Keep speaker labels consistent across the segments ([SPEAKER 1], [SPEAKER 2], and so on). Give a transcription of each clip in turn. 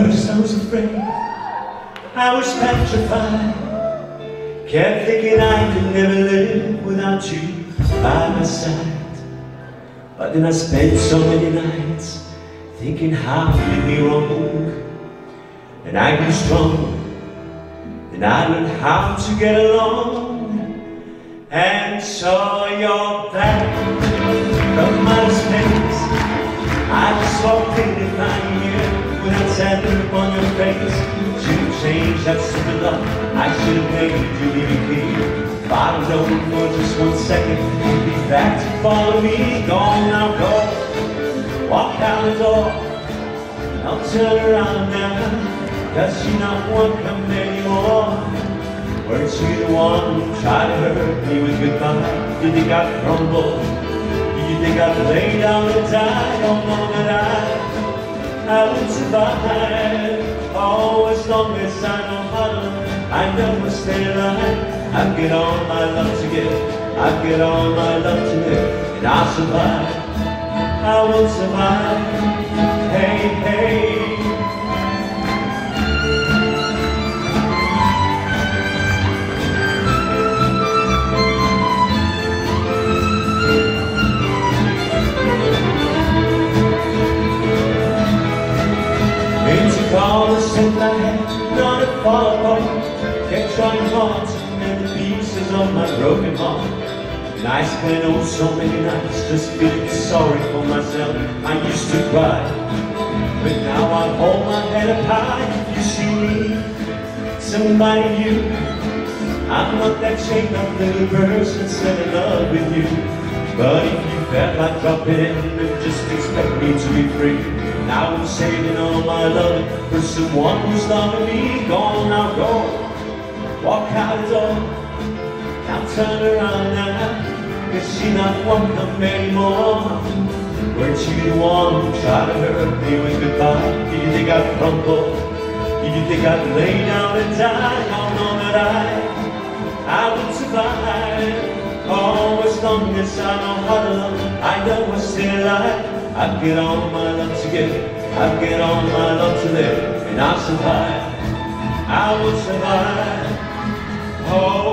[SPEAKER 1] first I was afraid, I was petrified, kept thinking I could never live without you by my side. But then I spent so many nights thinking how you did me wrong, and I grew strong, and I learned how to get along, and saw your back from my space. I just walked in to find you with that sad look on your face. Should've changed that stupid love, I should've made you leave it here. If I'd known for just 1 second you'd be back to follow me. Gone now, go, walk out the door, I'll turn around now, 'cause you're not welcome anymore. Weren't you the one who tried to hurt me with goodbye? You think I'd crumble? You think I'd lay down and die? Don't know that I would survive. Oh, as long as I know how to, I never stay alive. I've got all my love to give, I've got all my love to live, and I'll survive, I will survive. Hey, hey. All the strength I had, not to fall apart, kept trying hard to mend the pieces of my broken heart. And I spent oh so many nights just feeling sorry for myself. I used to cry, but now I hold my head up high. You see me, somebody new. I'm not that chained up little person still in love with you. But if you felt like dropping in and just expect me to be free, now I'm saving all my love for someone who's loving me. Gone now, go, walk out the door, now turn around now, 'cause she's not welcome anymore. Weren't you the one who tried to hurt me with goodbye? Did you think I'd crumble? Did you think I'd lay down and die? I know that I would survive. Oh, as long as I know how to love, I know I'm still alive. I've got all my love to give, I've got all my love to live, and I'll survive, I will survive. Oh,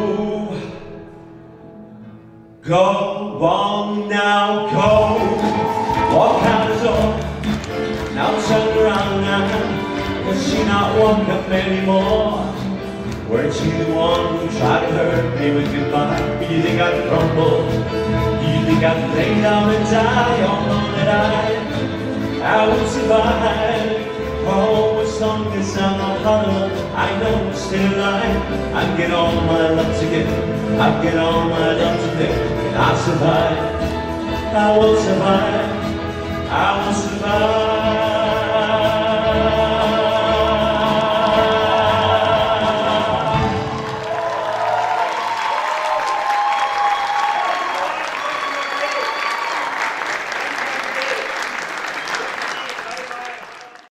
[SPEAKER 1] go on now, go, walk out the door, now turn around now, 'cause she's not welcome anymore. Weren't you the one who tried to hurt me with goodbye? Do you think I'd crumble? Do you think I'd lay down and die? Oh, know that I would survive. Oh, as long as I know how to love, I know I'm still alive. I've got all my love to give, I've got all my love to live, and I'll survive, I will survive, I will survive.